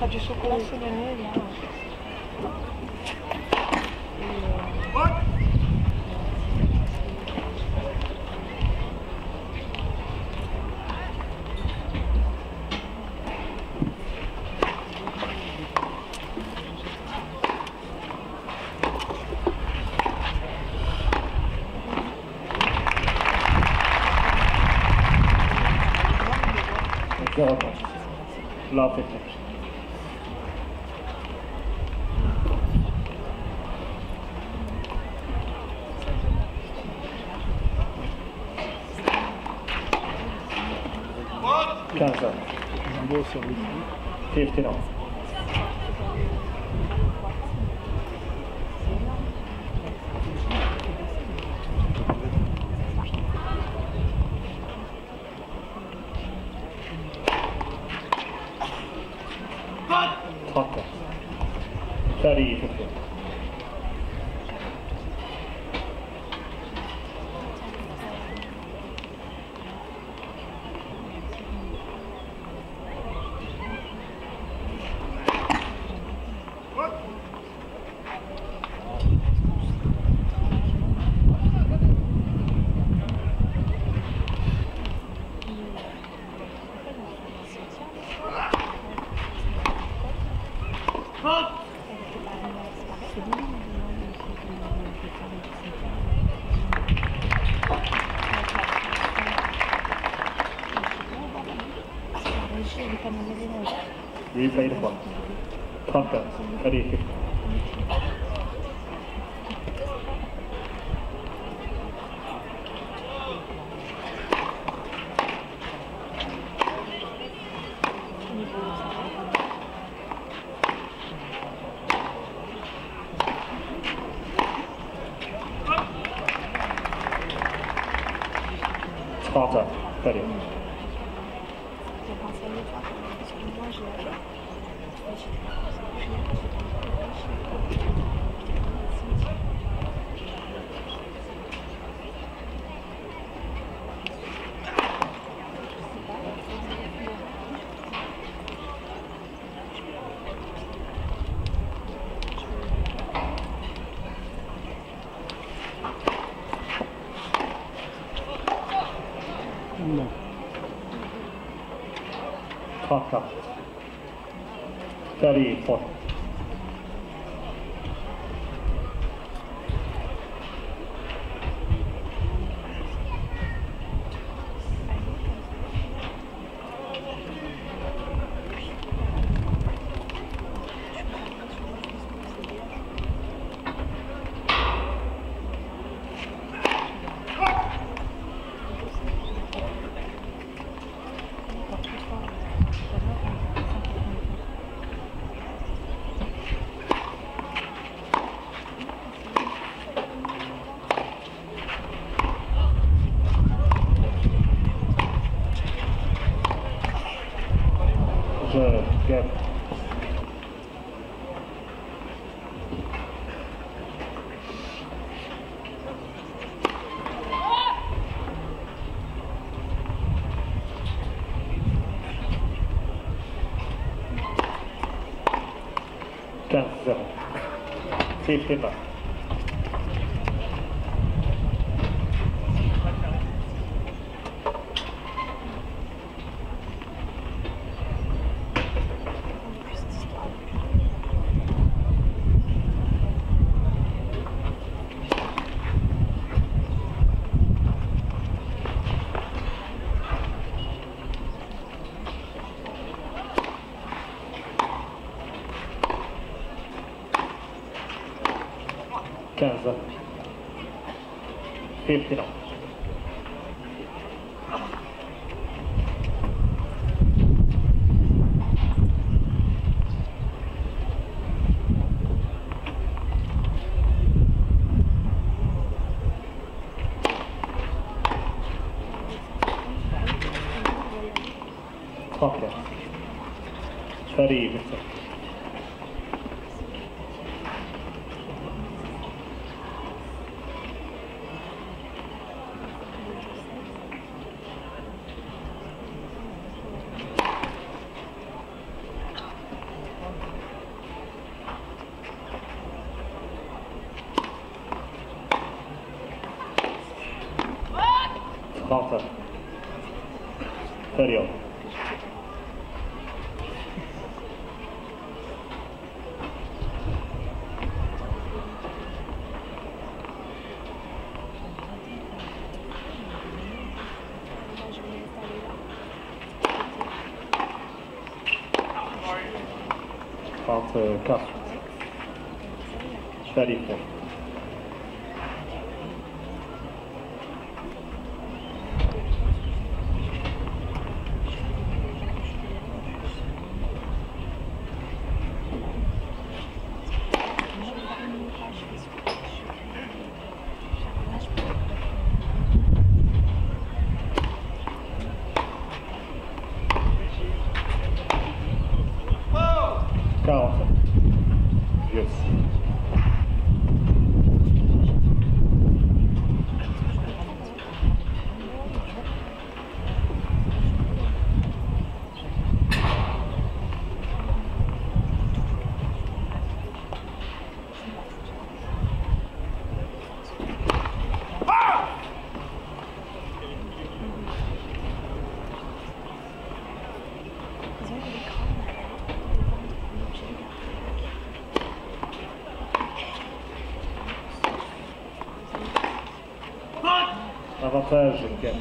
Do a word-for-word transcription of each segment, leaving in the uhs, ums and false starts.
t'as du chocolat sur le nez, là. zéro match. Love it. quinze heures. fifteen off. thirty fifteen. Replay the point. Contact. thirty fifteen. Sparta. thirty. No. Talk up. thirty-four. Ghem. quinze zéro. fifteen back. quinze. fifteen off. Okay. thirty minutes. Counter. thirty all. Counter Karlsruhe. thirty-four. Counter. Yes. Avantage Ghem.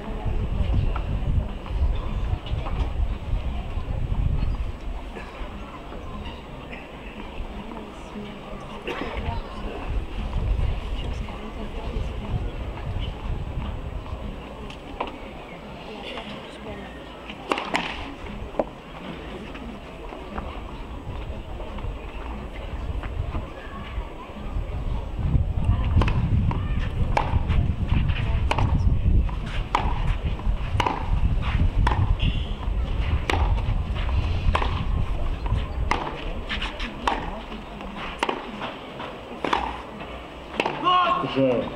Gem.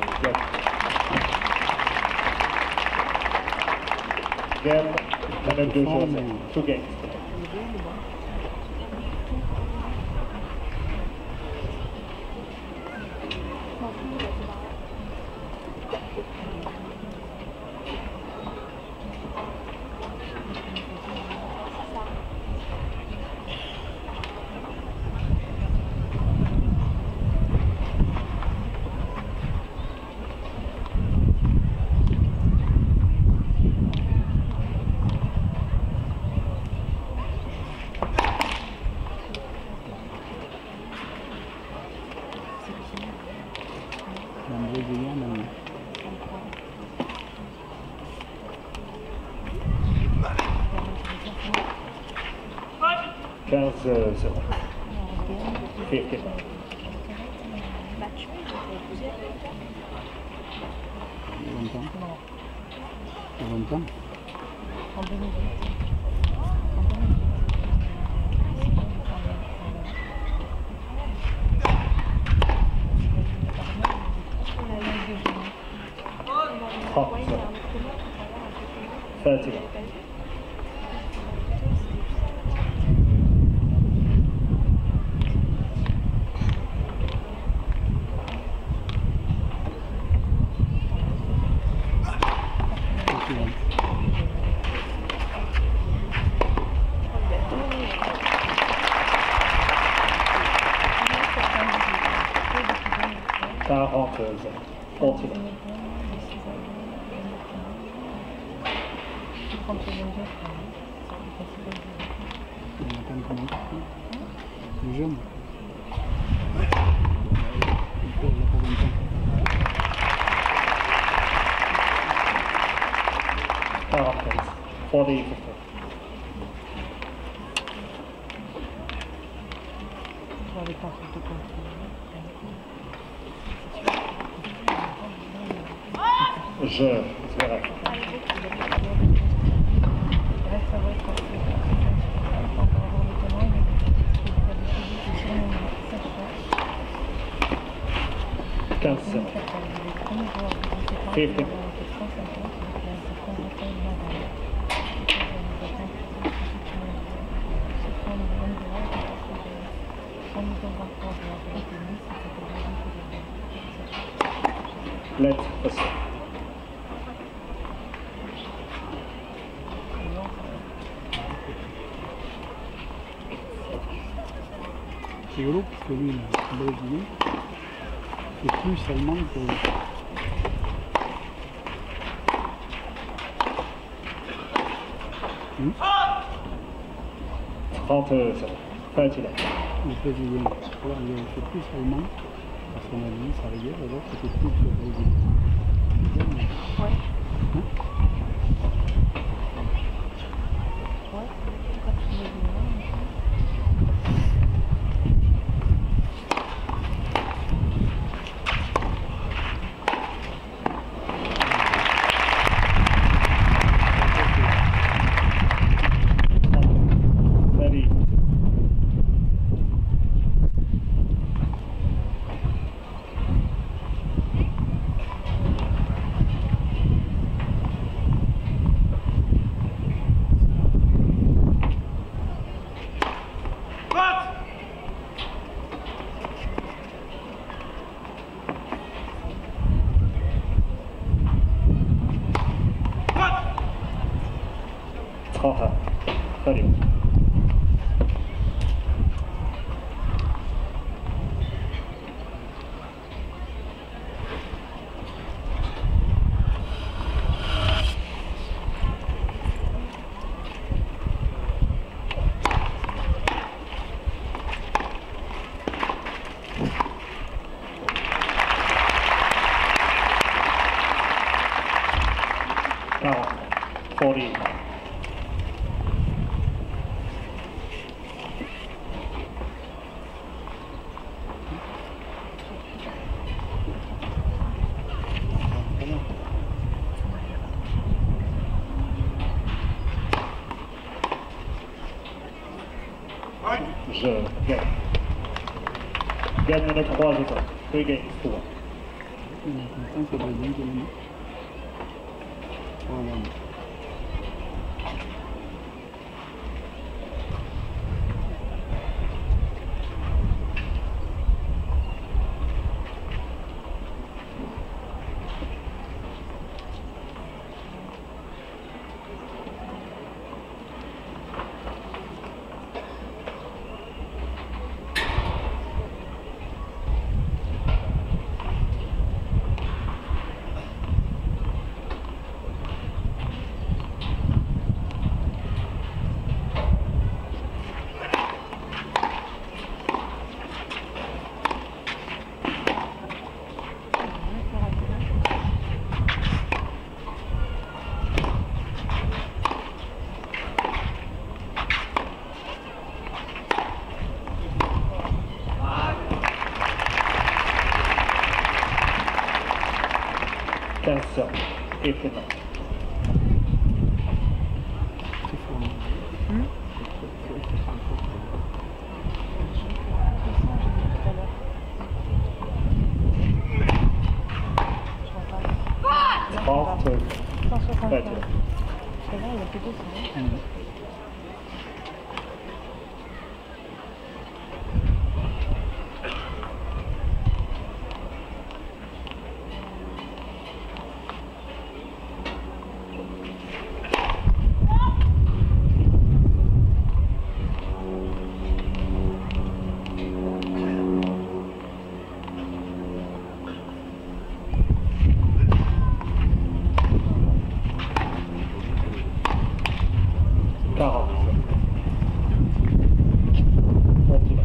Ghem, and deux choses. Two games. quinze zéro. fifteen. Longtemps. En deux mille huit. thirty. quarante, forty. Le jeune. quarante, forty, fifty. Je, Zverev. quinze zéro. fifteen. Let's proceed. C'est rigolo parce que lui, le Brésilien, c'est plus allemand que. Hmm? trente zéro. trente-neuf. Le Brésilien, voilà, il fait plus allemand, à son avis, ça rigueur, et l'autre c'était plus le Brésilien. Ouais. Hein? Ouais. Quand tu me dis non, trente, thirty. quarante, forty. Je gagne. Gagne le trois jours. Three games to one. Il est content, c'est Brésilien qui l'a mis. Voilà. quinze, étonnant. C'est fort. Hmm? trente, cent soixante-quinze. vingt. C'est vrai, il a fait deux cents. Mmh. quarante. Continue.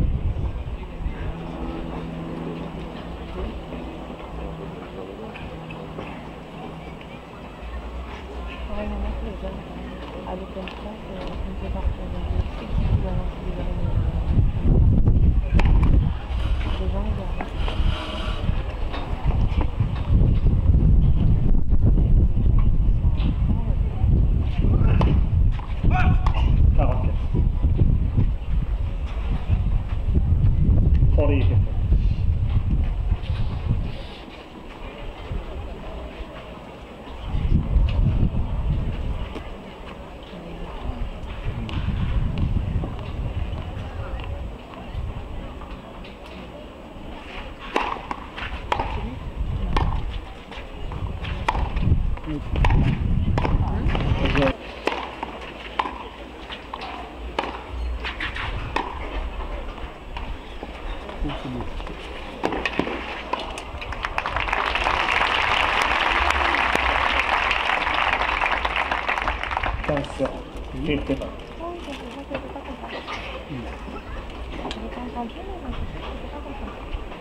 Ouais, il y en a qui les jeunes, à l'open class, on peut partir dans le site, qui va lancer des arènes. Les gens, ils arrêtent. quarante-quatre. forty, fifty. Je- Oh, c'est beau. quinze zéro. Fifty nine. Oh, je sais pas, je sais pas comme ça. J'ai pas entendu, mais je sais pas comme ça.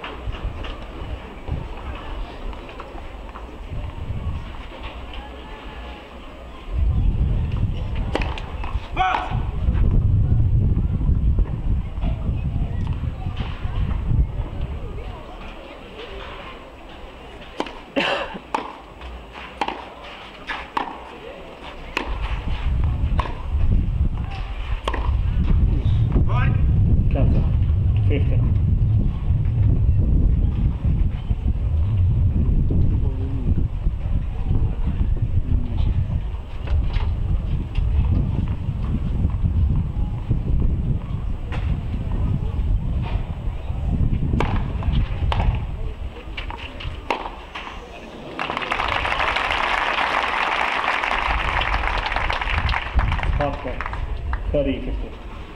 thirty fifty.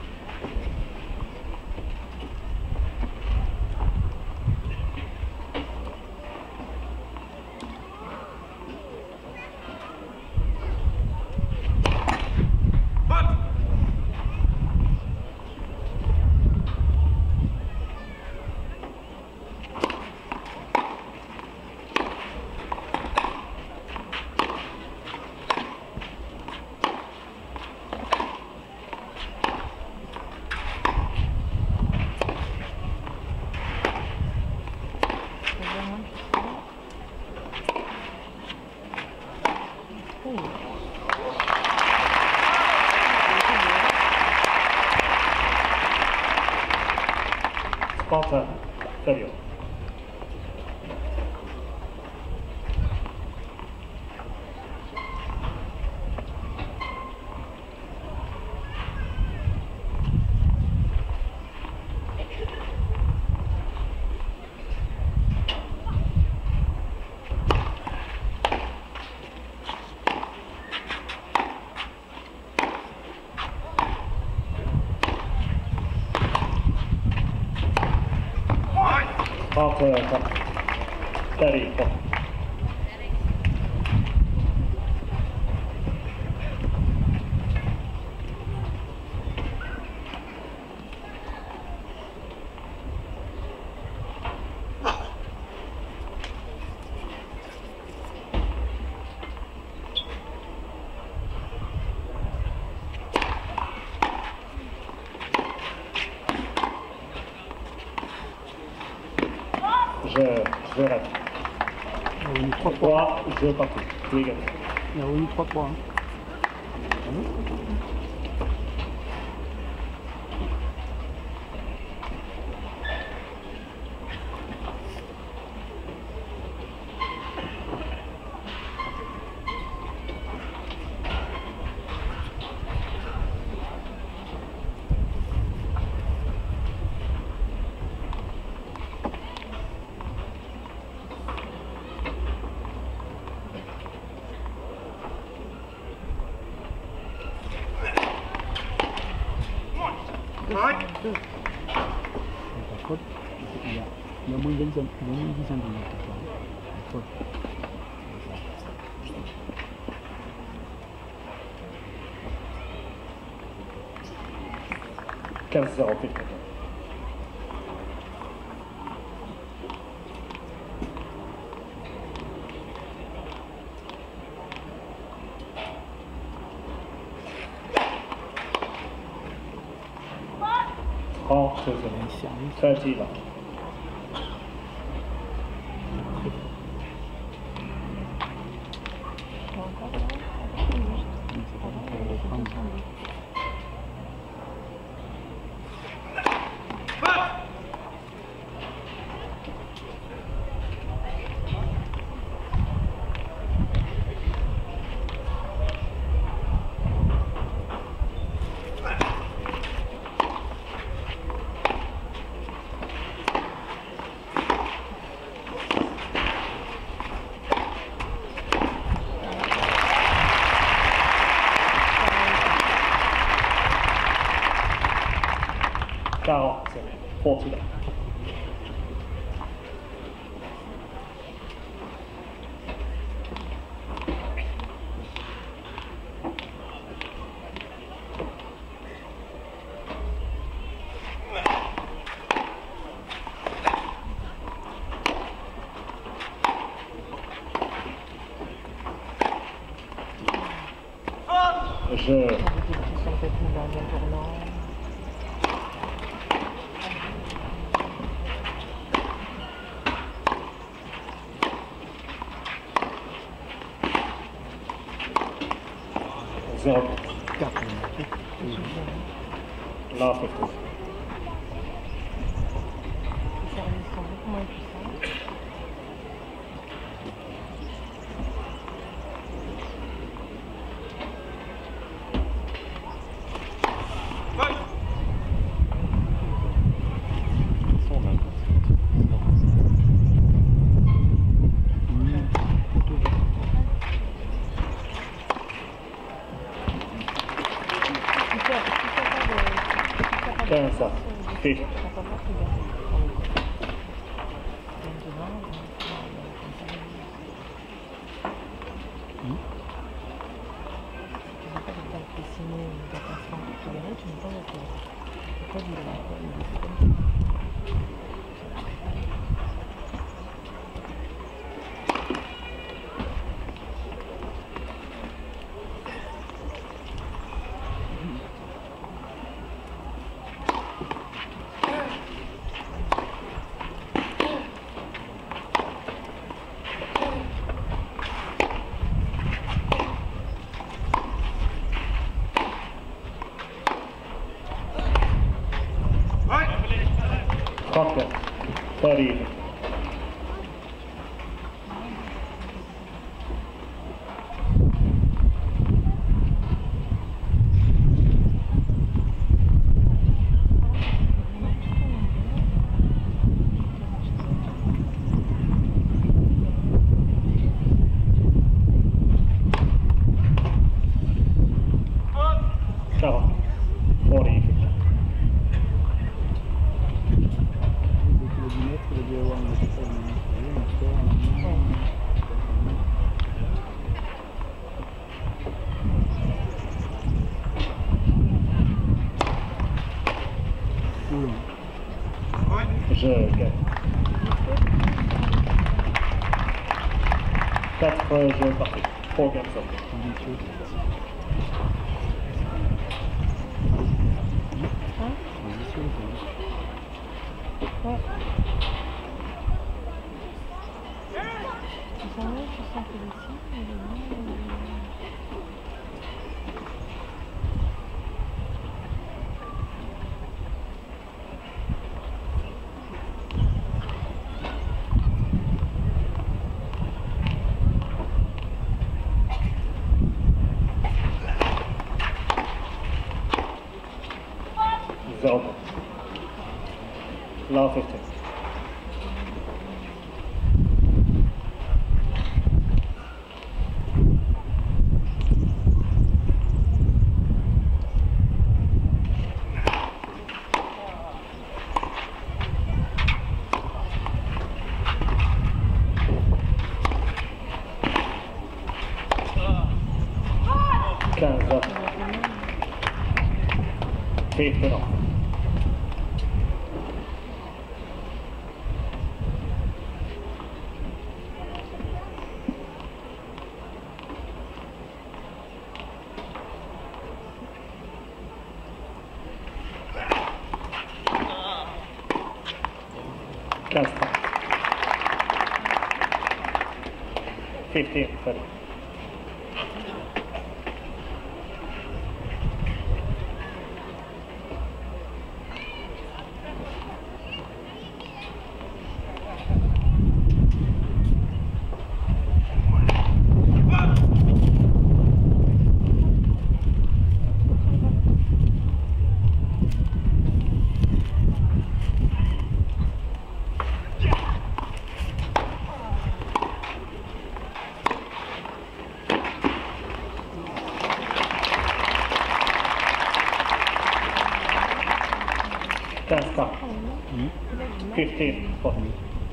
Sparta, thirty. Sparta, thirty. Je Zverev. Il y a eu trois trois. trois, jeux partout. Tous les gars. Il y a eu trois trois. Hein. Deux. La faute, il y a, il y a moins de dix centimètres. La faute. quinze zéro. trente, thirty là. quarante, forty là. Je. Avec des petits sympathies dans un tournant. Zéro. quatre. Là, fifty. Les services sont beaucoup moins puissants. quinze, ça. fifty. Pocket. thirty. Seven. forty. Je gagne. quatre jeux partis. four games up. Ouais. Tu sens là, tu sens que les signes, mais le nom, Zero. Law fifteen. quinze. fifteen. quinze. fifteen. thirty. quinze. fifteen. forty.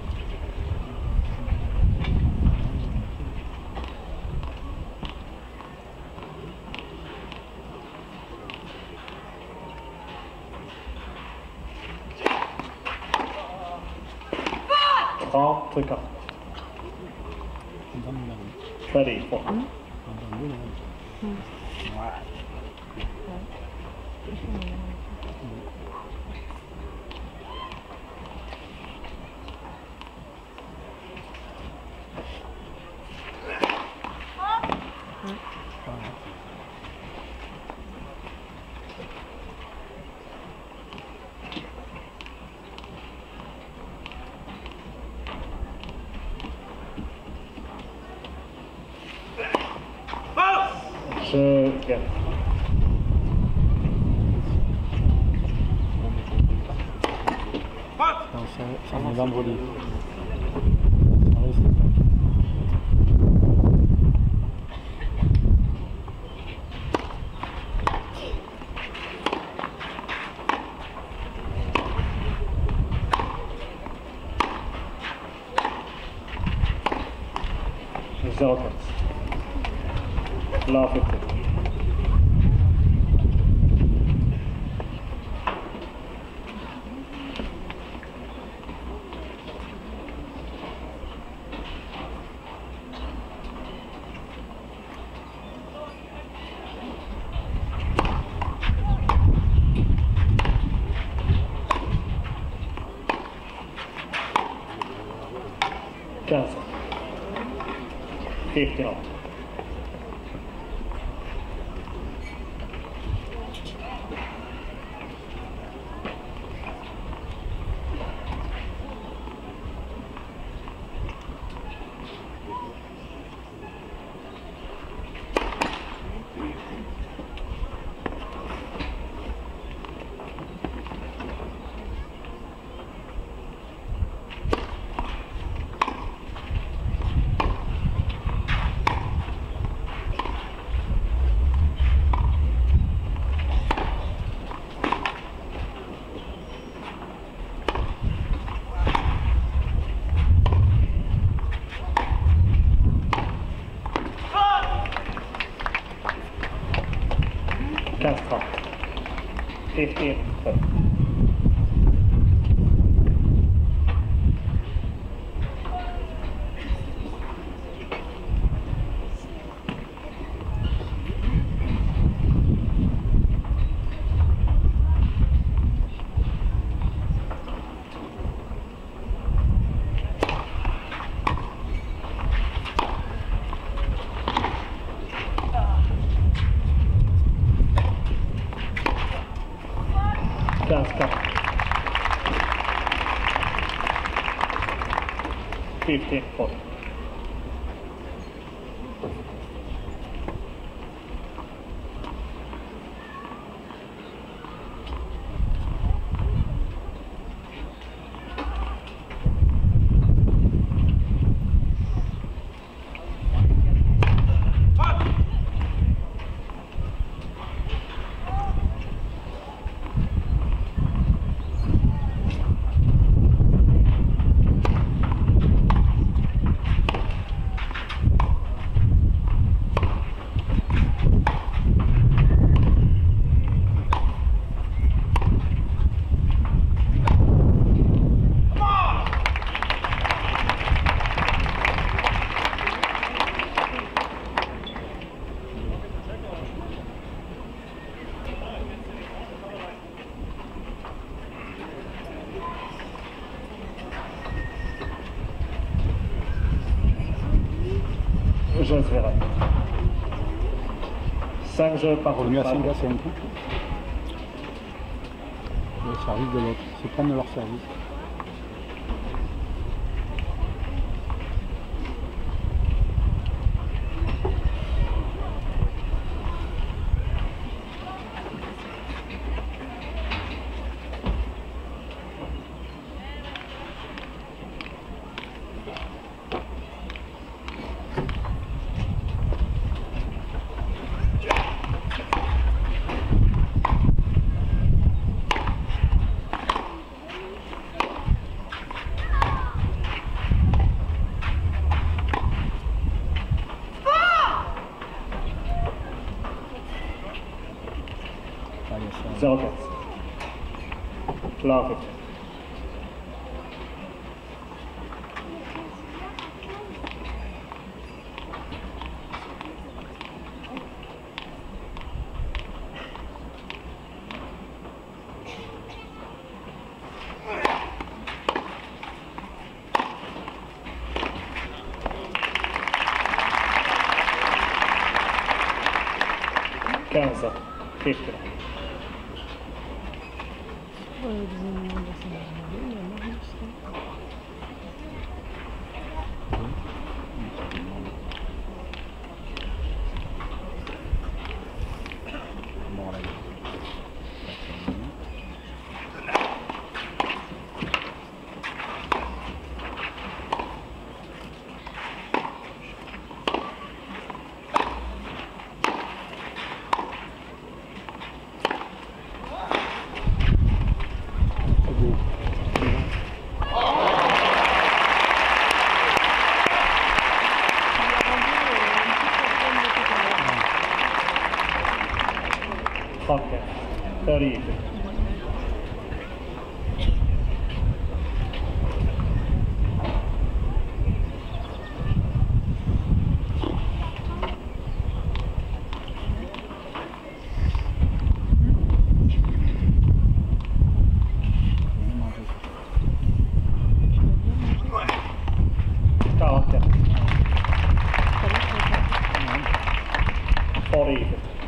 trente-quatre. thirty. forty. Ouais. Je gagne. Non, ça, ça on est vendredi. Ça reste pas. zéro quatre. Là, fait. quinze. fifteen off. quinze trente. fifteen thirty. quinze quatre. fifteen forty. Je Zverev. cinq jeux par Pour le mieux à cinq gars, c'est un coup. Le service de l'autre, c'est prendre leur service. zéro quatre. Là, fait. quinze, fifteen. Okay, thirty. quarante. forty.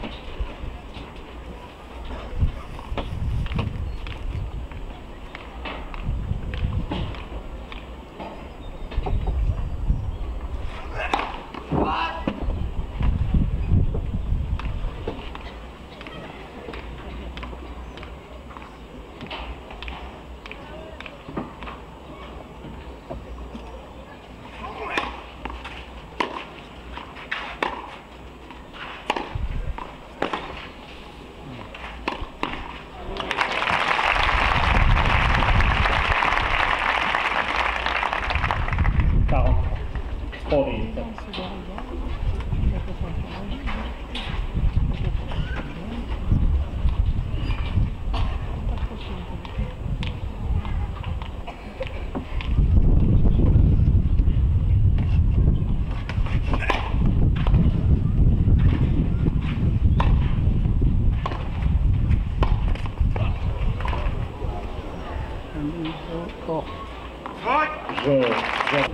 forty. Je, je.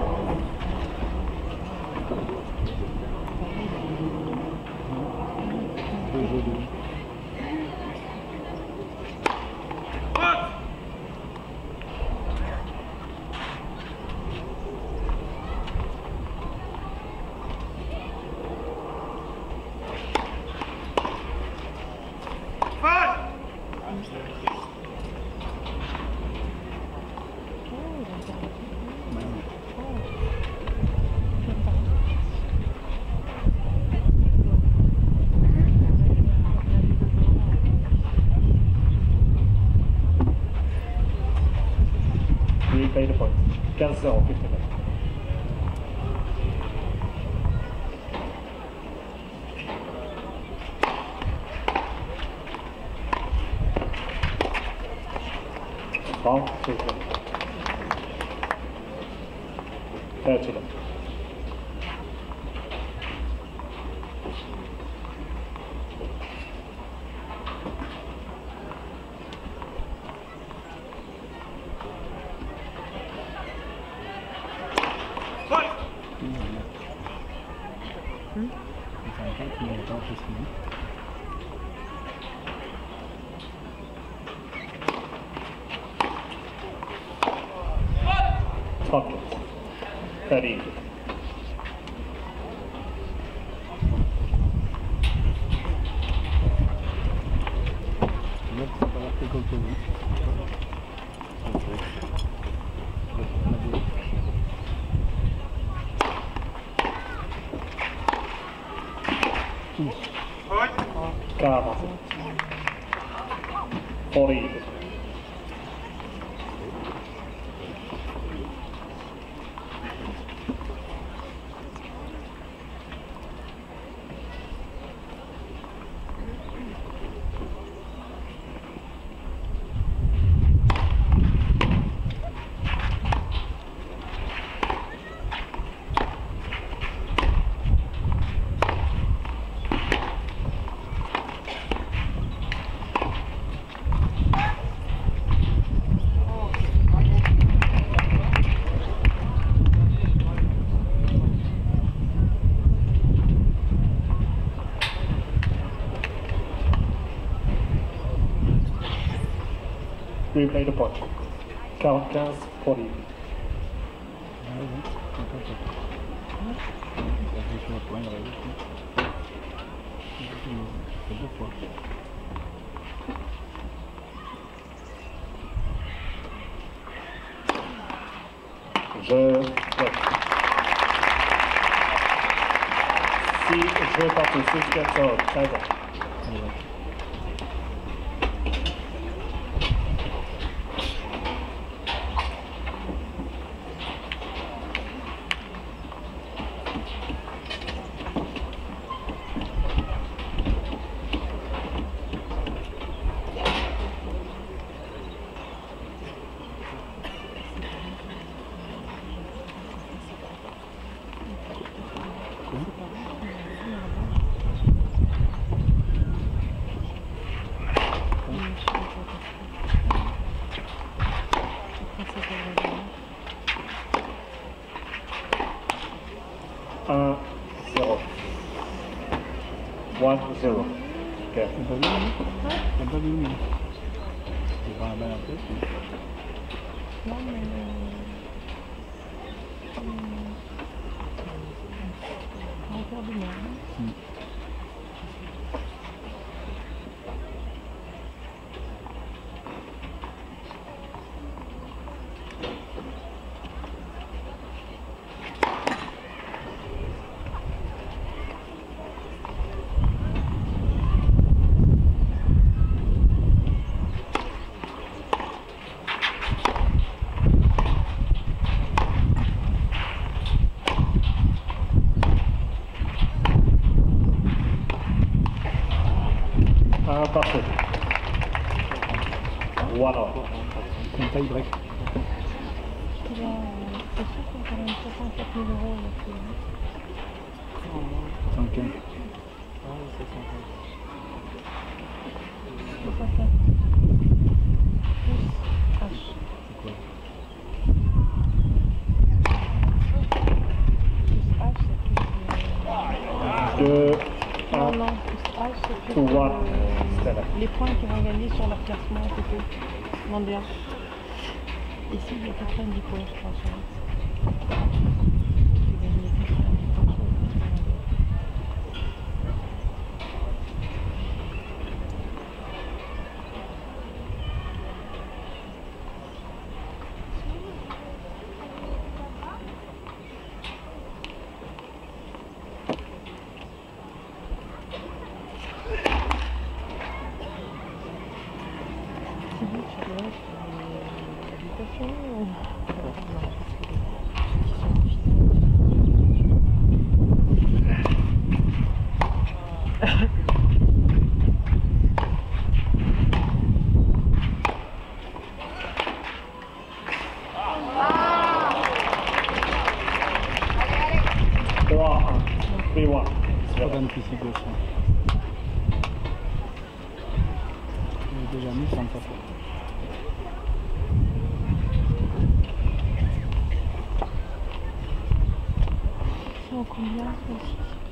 Replay the point. quinze zéro, fifteen. Ball, thirty. Top thirty. quarante. forty. replay the point. Count quinze pour lui. Ouais, ouais, d'accord, d'accord. Ça fait chaud à point, il aurait dit. C'est deux fois. Je... Ouais. Si je pars au six quatorze, treize ans. un zéro. one zero. Ok. T'as pas vu, non? T'as pas vu, non? C'est pas la balle en tête, mais... Non, mais... On va faire du mal. Mm. Un parfait. One off. C'est une taille break. Il a... C'est sûr qu'on a quand même soixante-quatre mille euros là-dessus. soixante-quinze. soixante-quatre. Plus H. C'est quoi? Plus H, c'est plus... Deux, Non, un, non, plus H, c'est plus... two, one. euh, les points qu'ils vont gagner sur leur classement, c'est tout. Mondial. Ici, il y a quatre-vingt-dix points, je crois. Sur ils gagnent quatre-vingt-dix points sur le classement mondial. C'est bon, tu vois, c'est l'éducation. Non, trois, un. three, one. C'est pas difficile de ça. J'ai déjà mis sans ça. c'est en combien aussi?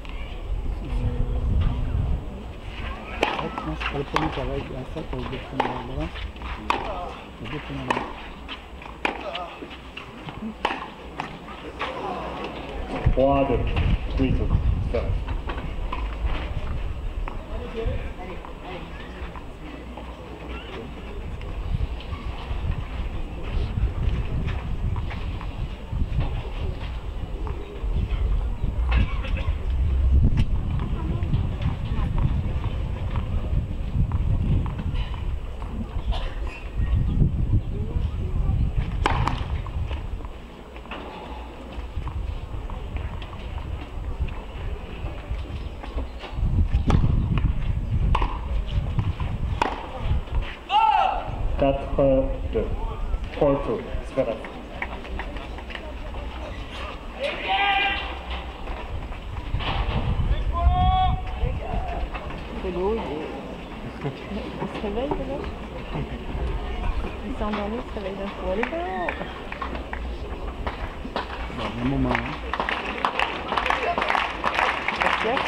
Non, c'est pas le premier qui arrive à ça pour le deux premiers à l'avant. Le deux premiers à l'avant. trois, deux. three, two. Zverev. quatre, deux. four, two. Zverev. C'est beau, il est... Il se réveille, là. Il s'est endormi, il se réveille d'un coup. Allez, dehors. Bon, un moment, hein. Merci.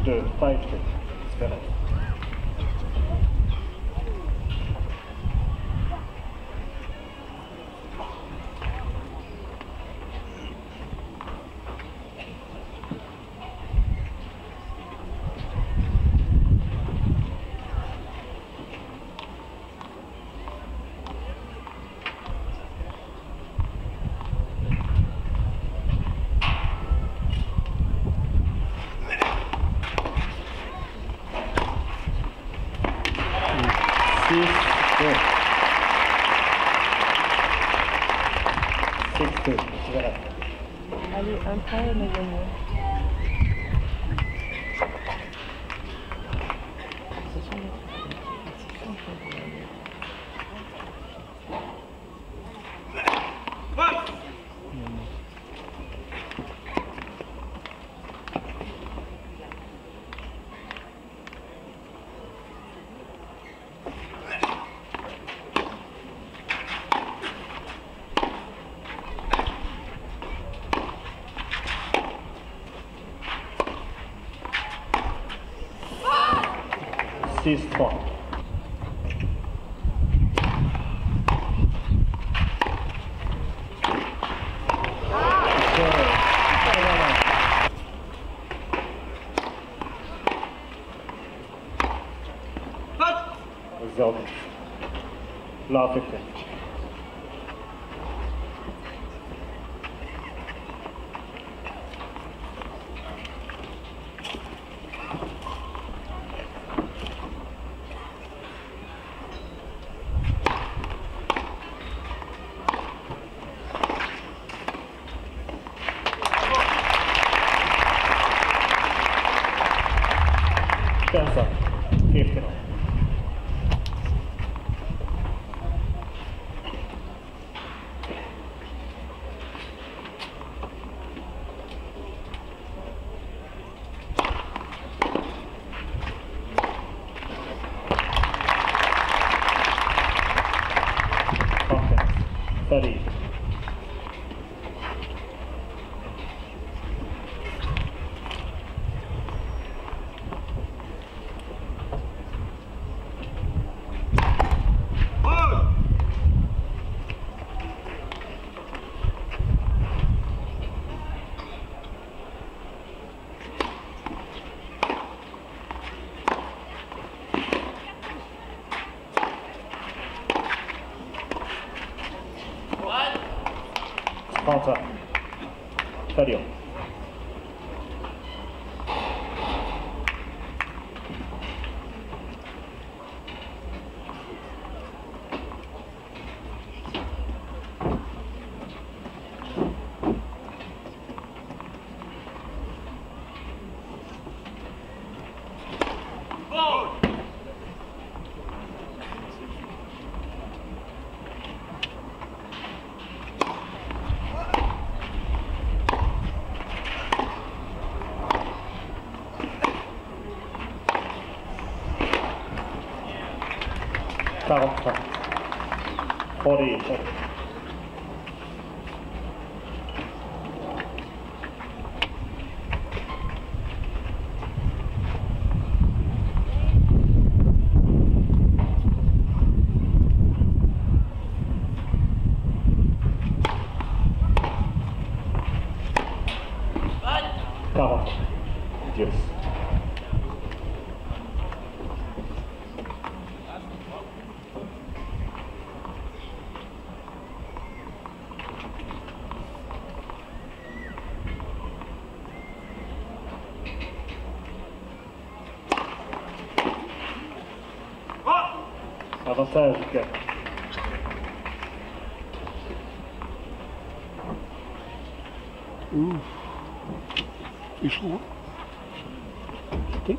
to five to Zverev. Allez, un point et on est gagné. Ce sont les six trois. Zéro. Là, fifteen. Ten fifteen. thirty. Counter. thirty. quarante-trois. forty. quarante. Yes. Avantage quatre. Ouh. Il chaud, hein? Ok.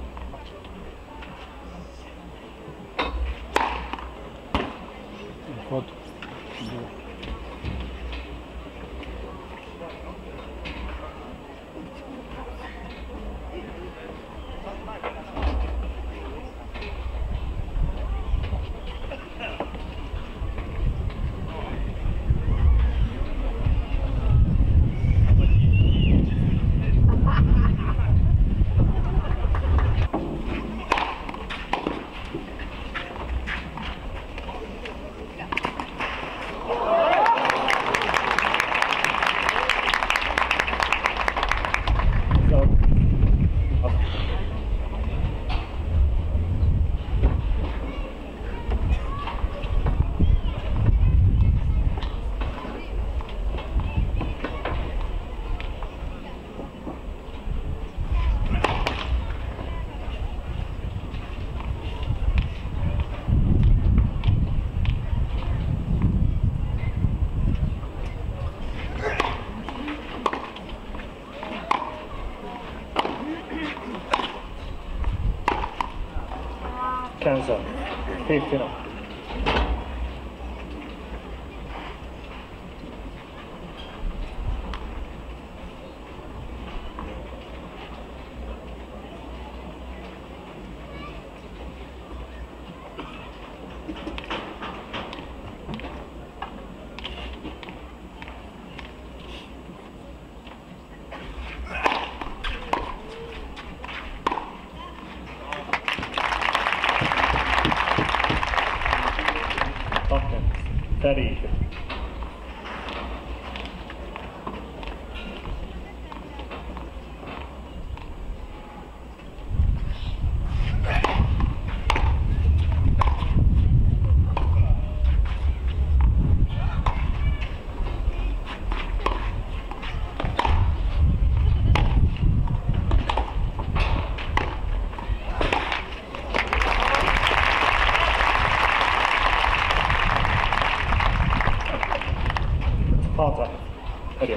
Faute. Cancel. fifteen up. thirty. Half time. Okay.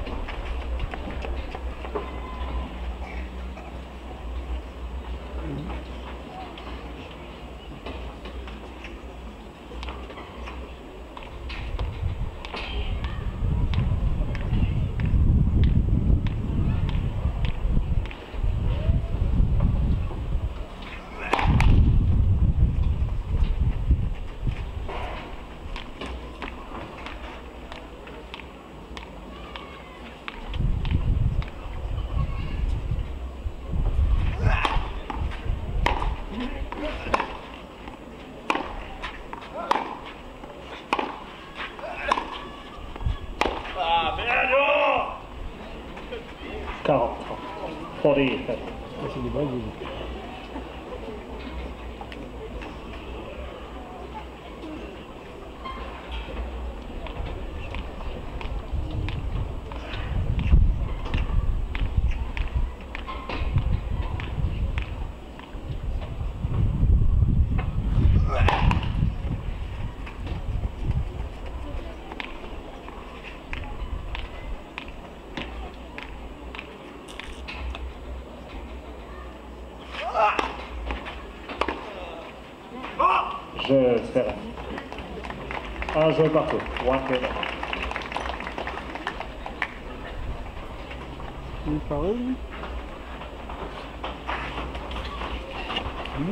quarante, forty. C'est des Brésiliens. Je Zverev. Un jeu partout. One game. Il est pareil, lui. Hum?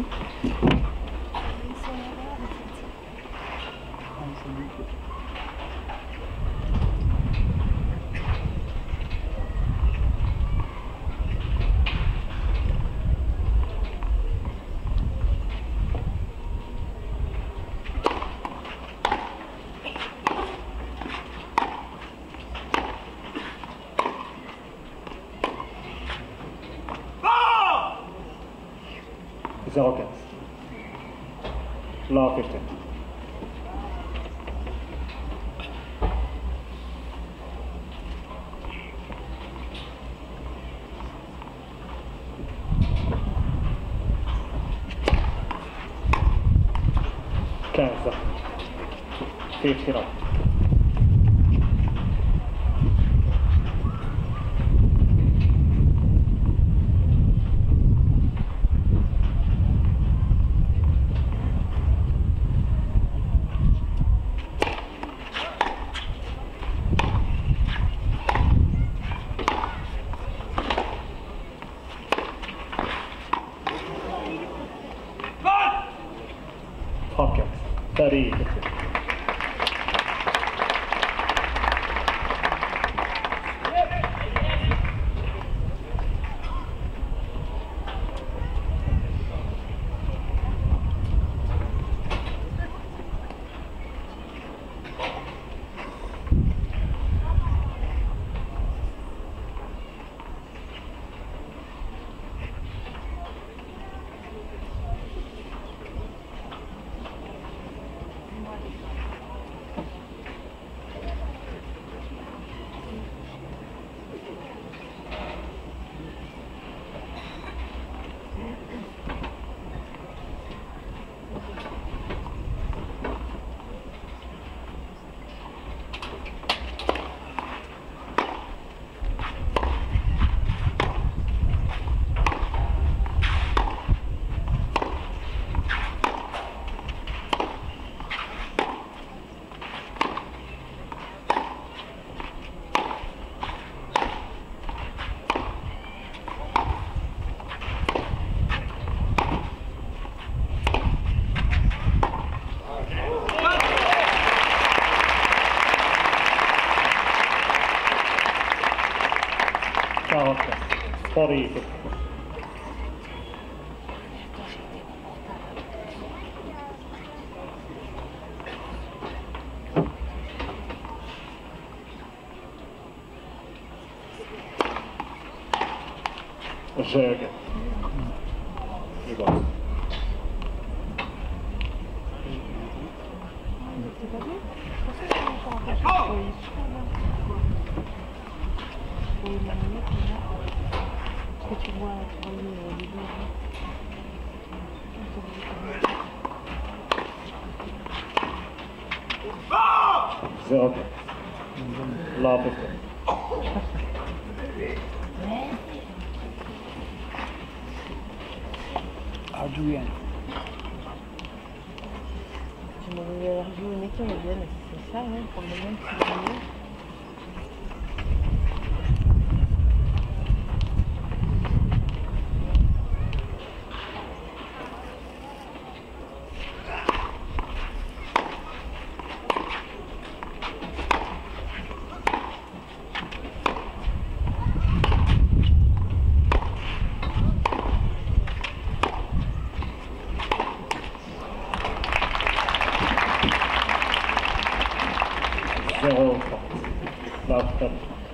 zéro quinze. Low fifteen. quinze. fifteen up. thirty. quarante-neuf. forty fifty. Zverev. You got it. C'est pas bien? Je pensais que c'était encore un peu cher. Oh, il est super bien. Faut le manier, là. Parce que tu vois, tu vois les, les deux. Zero. La fifty. Adrien. Je m'avais revu une équipe, mais c'est ça, hein, pour le moment, c'est mieux. Zero. La fifty.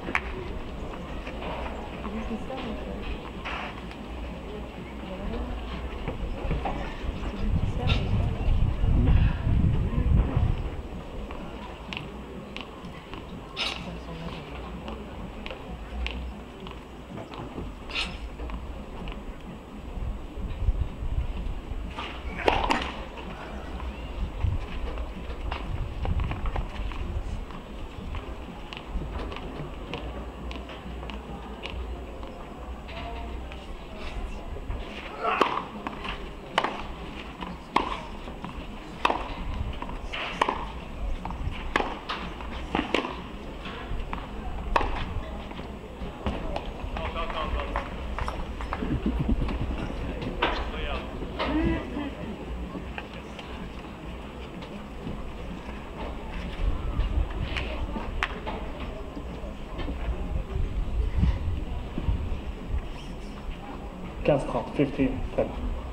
quinze trente. fifteen ten.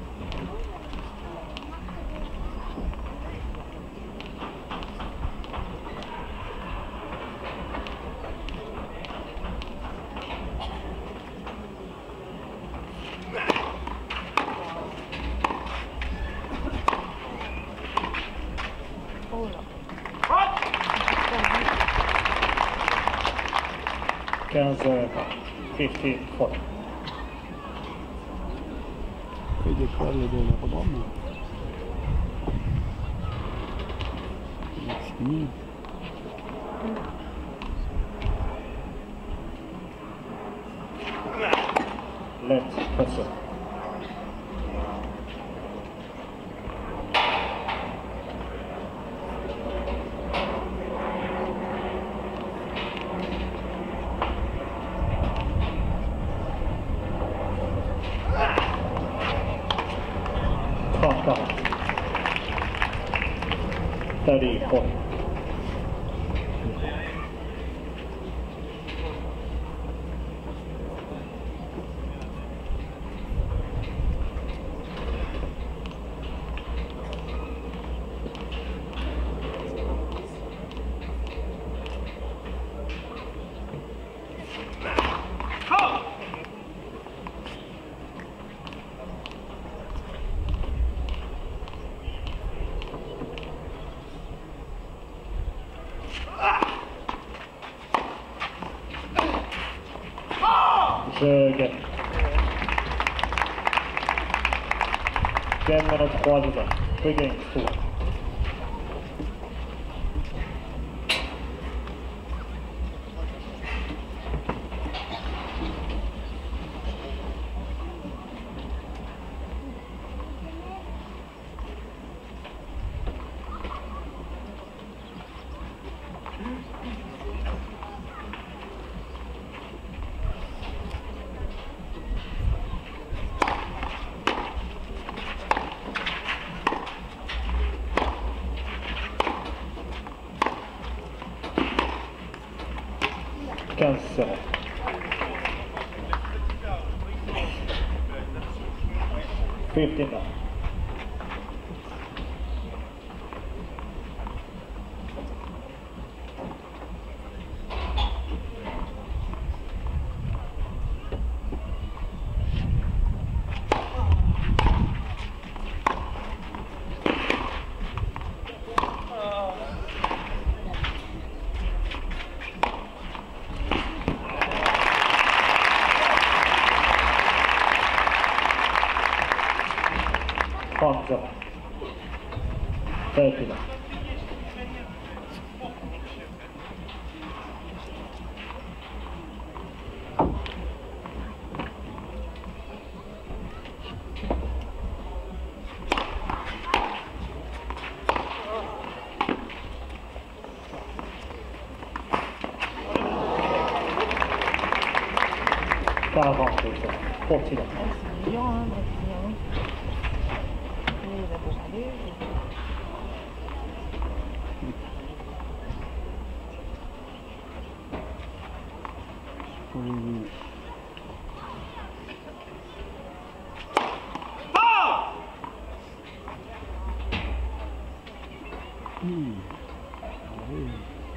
quinze fifteen forty. Et des fois, le Heilbronn. C'est fini. Let's press it. thirty forty. Je gagne. Ghem trois deux un. Three games to one. quinze zéro. fifteen now. Thumbs up. thirty now. quarante, forty now. C'est dur, hein, Maxime, hein. Il va pas parler. Oui. Hmm. Oui.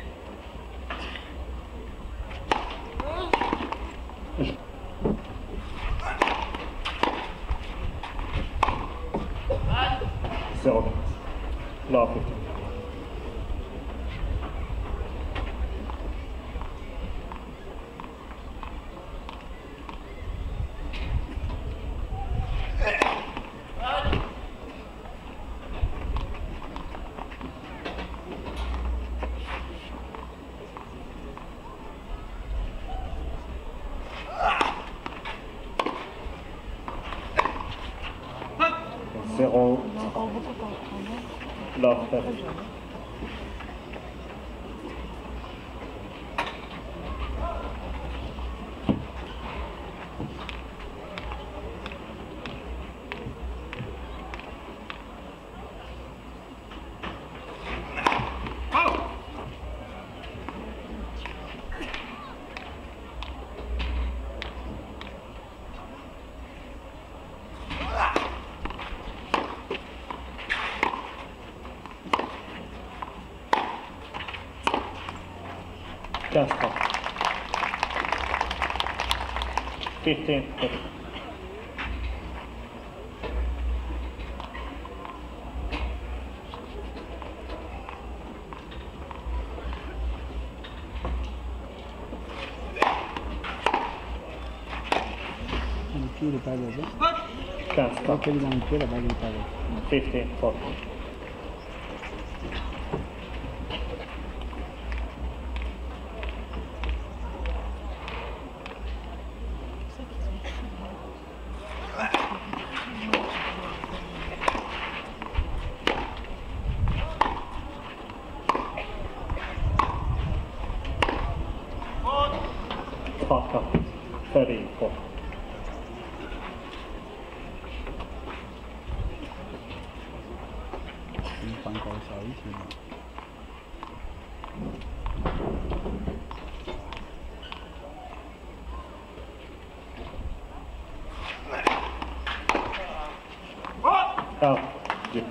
Zero minutes. Last fifteen. Zero. On a encore beaucoup de temps à prendre. Last thirty. Just stop. fifteen, thirty. Le pied, il est pas à l'aise. Just Quand stop. elle est dans le pied, la balle n'est pas à l'aise. fifteen, forty. Spot cut. thirty, forty. Il n'est pas encore au service, mais bon. Out. Yes.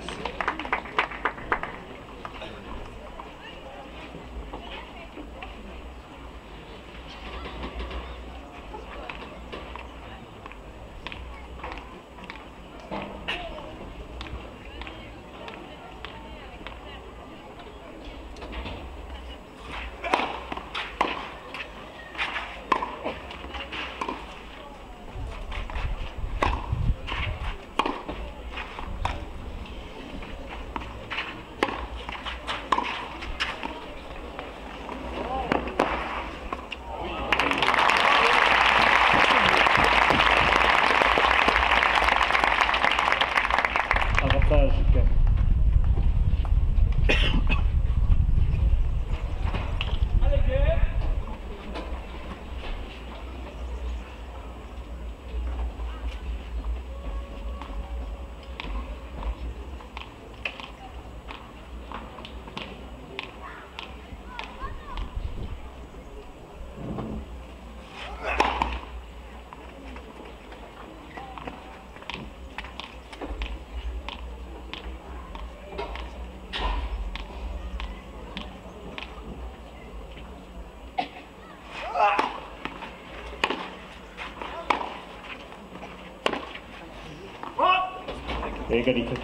Égalité.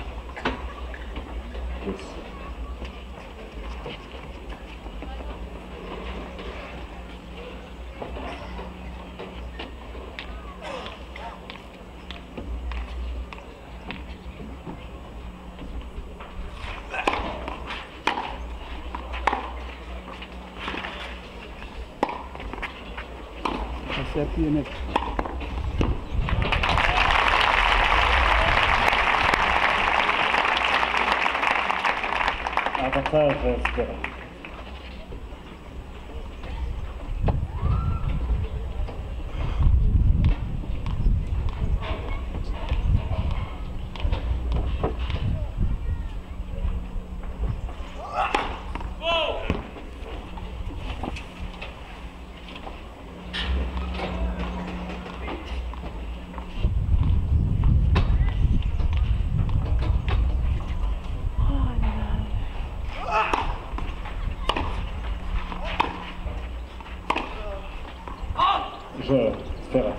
Yes. C'est appuyé net. Avantage Zverev. Je Zverev.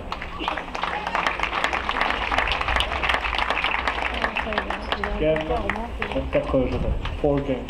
Ghem, vingt-quatre jeux. four games.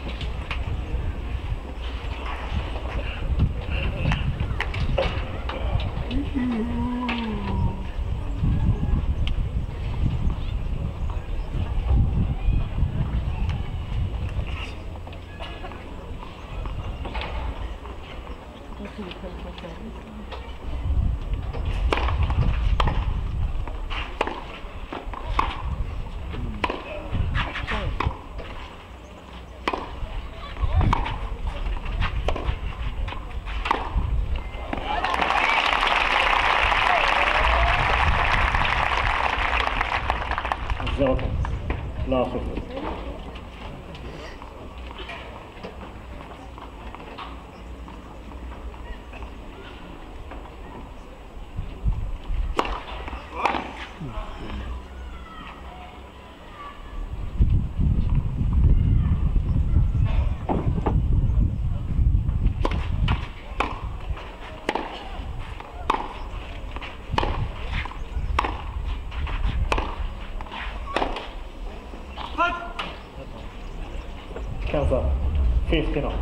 zéro quinze. Là, c'est fait. quinze ans. fifteen ans.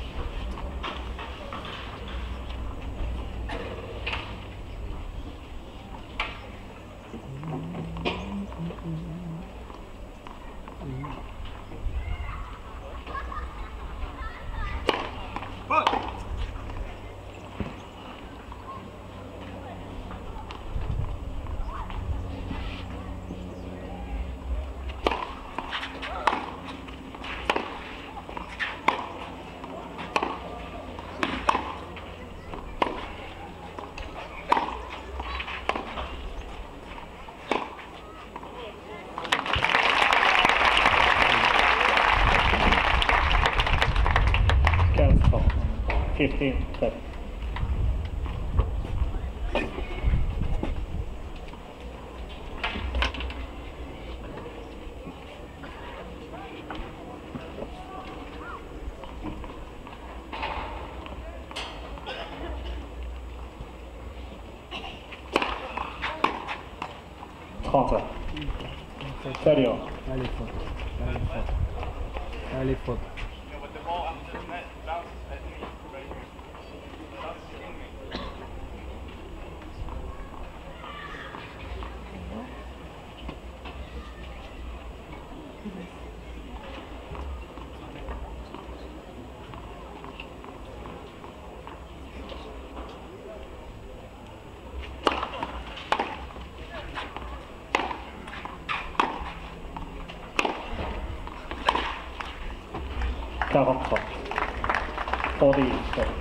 fifteen, seven. trente. Sérieux. Allez, faute. Allez, faute. Allez, faute. quarante-trois. forty-seven.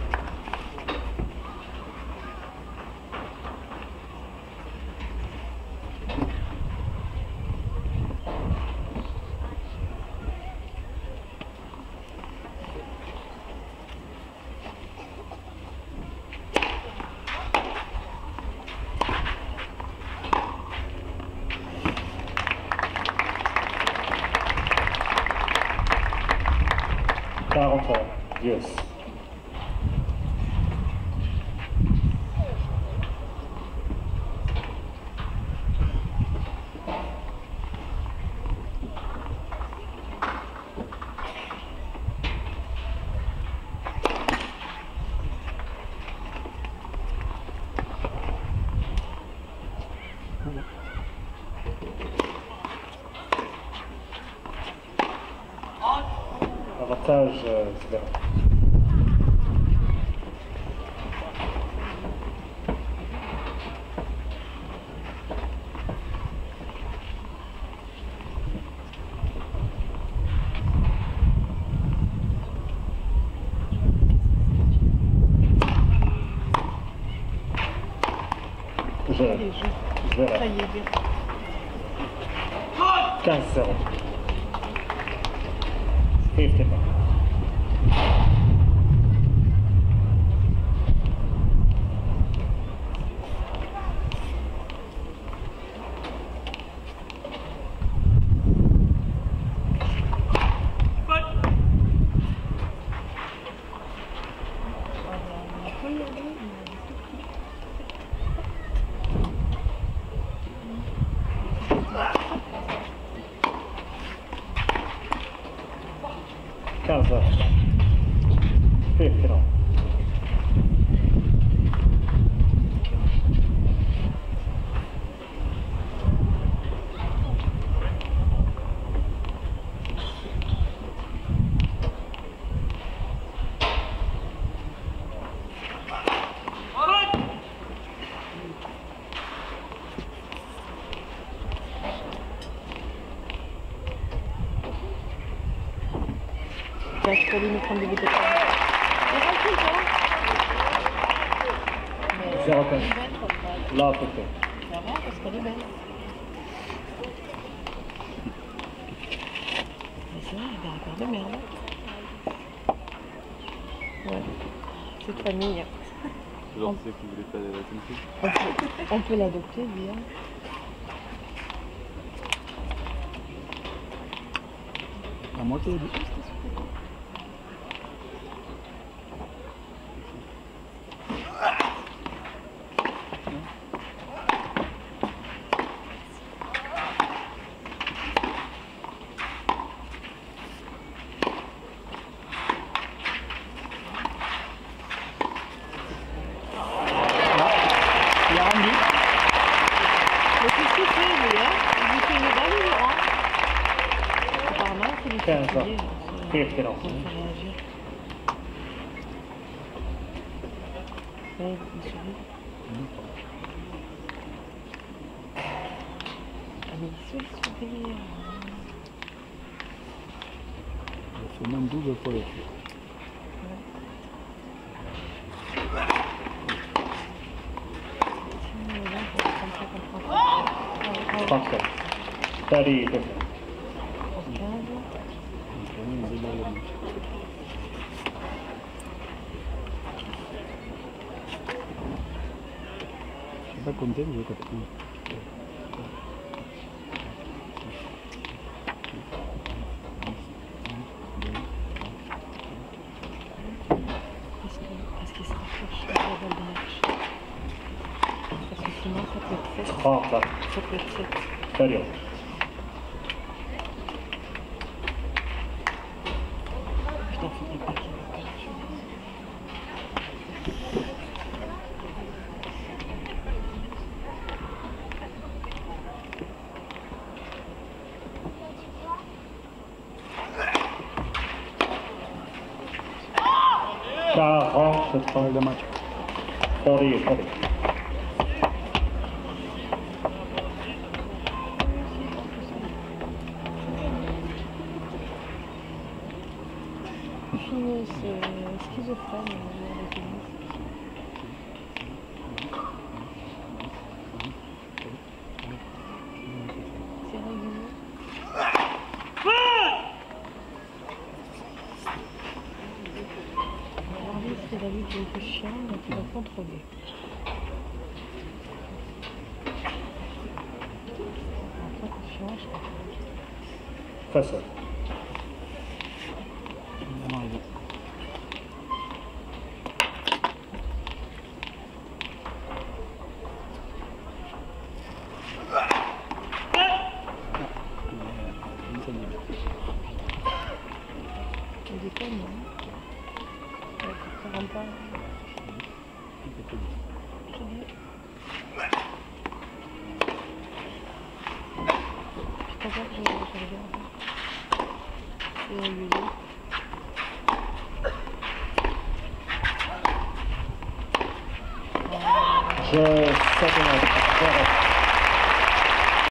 quarante, yes. Avantage euh, Zverev. Les jeux. Zverev. Ça y est, bien. quinze zéro. fifteen. quinze zéro. fifteen. Là, je peux aller me prendre des bouteilles. zéro quinze. Là, fifteen. Ça va parce qu'elle est belle. Mais c'est vrai, il y a des records de merde. Ouais, cette famille. Genre, tu sais qu'il voulait pas la tennis. On peut, on peut l'adopter, lui. Hein. La moitié du... quinze zéro. fifteen. Ouais, il sourit. Ah mais il sourit, sourire. Il fait même double pour le cul. trente-sept. thirty fifteen. Je sais pas compter, mais je vais compter. Est-ce qu'il se rapproche de la balle de match? Parce que sinon ça peut être sept. trente là. Ça peut être sept. thirty. Putain, faudrait pas qu'il y ait quelque chose. quarante trente de match. forty forty. Fini, c'est schizophrène, le tennis. C'est régulier. L'arbitre, il a vu qu'il était chiant, donc il va contrôler. Après, confiance. Face. Il déconne, hein. Ça rentre pas. C'est bien. Je préfère que je, je regarde. C'est régulier. Je setting up Zverev.